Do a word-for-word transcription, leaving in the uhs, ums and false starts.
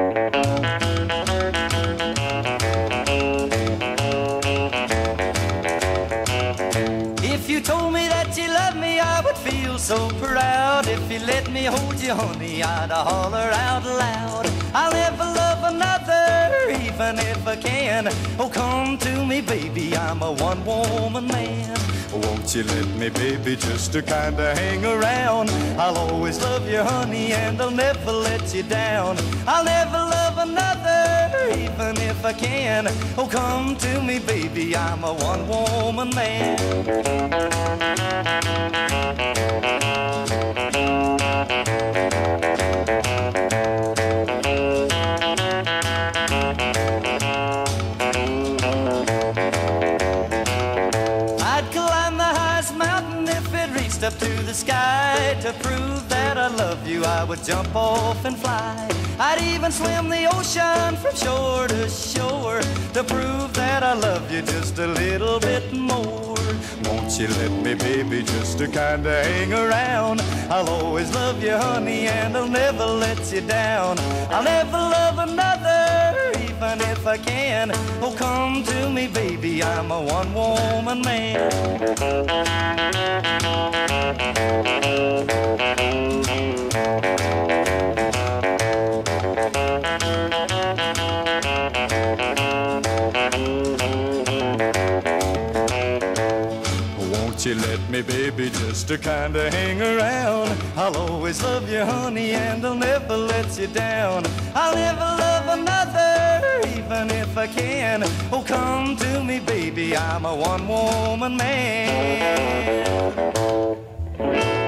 If you told me that you loved me, I would feel so proud. If you let me hold you, honey, I'd holler out loud. I'll never love another, even if I can. Oh, come to me, baby, I'm a one-woman man. Won't you let me, baby, just to kinda hang around? I'll always love you, honey, and I'll never let you down. I'll never love another, even if I can. Oh, come to me, baby, I'm a one-woman man. Up to the sky to prove that I love you, I would jump off and fly. I'd even swim the ocean from shore to shore to prove that I love you just a little bit more. Won't you let me, baby, just to kinda hang around? I'll always love you, honey, and I'll never let you down. I'll never love another, even if I can. Oh, come to me, baby, I'm a one-woman man. Won't you let me, baby, just to kinda hang around? I'll always love you, honey, and I'll never let you down. I'll never love another, even if I can. Oh, come to me, baby, I'm a one-woman man.